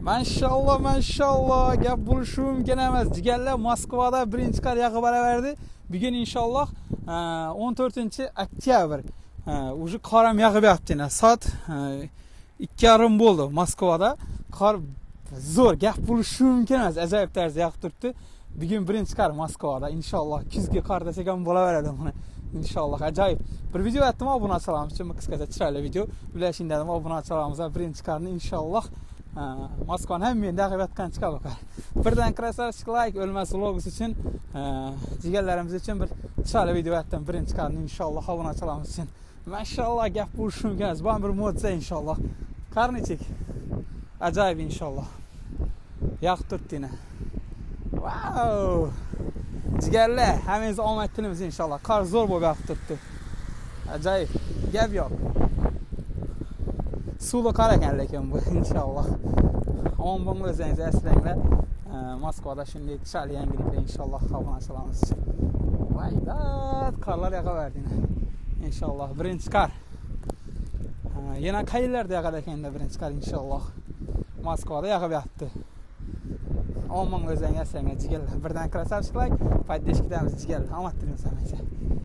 Maşallah maşallah. Gap buluşum mumkin emas. Jigarlar Moskvada birinchi qar yaqib baraverdi. Bugun inshaalloh 14-oktyabr. Уже qor ham yog'ib yotdi. Soat 2:30 bo'ldi Moskvada. Qor zo'r, gap buluşum mumkin emas. Ajoyib tarzda yog'ib turibdi. Bugun birinchi qar Moskvada. Inshaalloh kuzgi qor desak ham bo'laveradi buni. İnşallah ajoyib. Bir video atdim, obunachilarimiz uchun qisqacha chiroyli video. Bilashing dedim, obunachilarimiz birinchi qarni inshaalloh Moskvani ham men dag'ib yotgan chiqar bakar. Birdan krasavchik like o'lmas vlogs uchun jigarlarimiz uchun bir chiroyli video atdim birinchi qarni inshaalloh obunachilarimiz uchun. Maşallah gap buluşum mumkin emas. Bu bir mo'jiza inshaalloh. Qarnichik. Ajoyib inshaalloh. Yog'ib turibdi. Wow! Jigarlar, hammangiz omad tilimiz inshaalloh. Qor zo'r bo'lib yog'ib turibdi. Ajoyib. Gap yo'q. Suvli qor ekan lekin bu inshaalloh. Omon bo'lsangiz eslanglar. Moskvada shunday chiroyli yangiliklar inshaalloh obunachilarimiz uchun. Vaydat, qorlar yog'averdi. İnşallah birinchi qar. Yana qayerlarda yog'adi ekanda birinchi qar inshaalloh. Moskvada yog'ib yotdi. Omon bo'lsangiz eslanglar jigarlar. Birdan krasavchik like, podдержка jigarlar. Omad tilimiz hammaga.